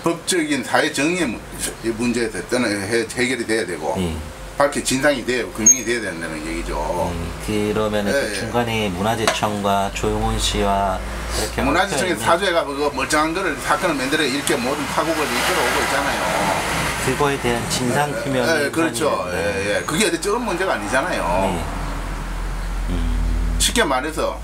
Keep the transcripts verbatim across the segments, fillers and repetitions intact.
법적인 사회 정의의 문제에서 해결이 돼야 되고 예. 밝게 진상이 돼야 규명이 돼야 된다는 얘기죠. 예. 그러면 예, 그 중간에 예. 문화재청과 조용훈 씨와 이렇게 문화재청에서 사주회가 그거 멀쩡한 거를 사건을 만들어 이렇게 모든 파국을 이끌어오고 있잖아요. 그거에 대한 진상 규명이 예, 예, 그렇죠. 예, 예. 그게 어디 적은 문제가 아니잖아요. 예. 음. 쉽게 말해서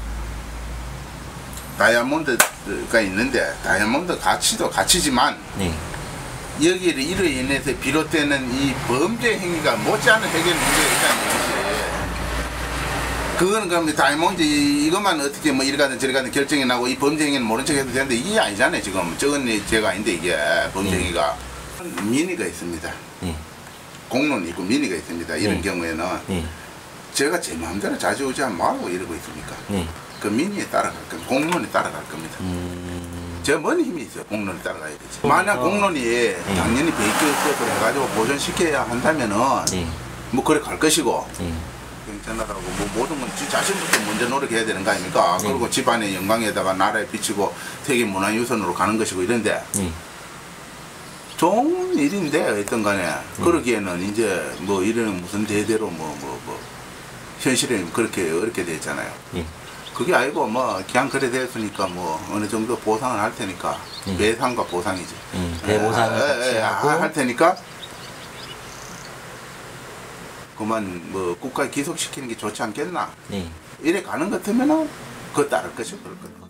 다이아몬드가 있는데 다이아몬드 가치도 가치지만 네. 여기를 이로 인해서 비롯되는 이 범죄 행위가 못지않은 해결 문제가 있다는 얘기지. 그거는 그럼 다이아몬드 이것만 어떻게 뭐 이리 가든 저리 가든 결정이 나고 이 범죄 행위는 모른 척 해도 되는데 이게 아니잖아요. 지금 적은 죄가 아닌데 이게 범죄 행위가 네. 민의가 있습니다. 네. 공론이 있고 민의가 있습니다. 이런 네. 경우에는 네. 제가 제 마음대로 좌지우지하면 뭐하고 이러고 있습니까? 네. 그 민의에 따라갈 겁니다. 공론에 따라갈 겁니다. 음... 제가 뭔 힘이 있어요? 공론에 따라가야 되지. 만약 공론이 네. 당연히 베이크를 해가지고 보존시켜야 한다면은 네. 뭐 그래 갈 것이고 네. 경찰나라고 뭐 모든 건 지 자신부터 먼저 노력해야 되는 거 아닙니까? 네. 그리고 집안의 영광에다가 나라에 비치고 세계 문화유산으로 가는 것이고 이런데 네. 좋은 일인데 어떤 간에 네. 그러기에는 이제 뭐 이런 무슨 대대로 뭐 뭐 뭐 현실에 그렇게 어렵게 됐잖아요. 네. 그게 아니고 뭐 그냥 그래 됐으니까 뭐 어느 정도 보상을 할 테니까 음. 배상과 보상이지. 음, 배보상을 예, 같이 예, 하고 할 테니까 그만 뭐 국가에 기속시키는 게 좋지 않겠나. 네. 이래 가는 것 같으면은 그거 따를 것이 그럴 거다.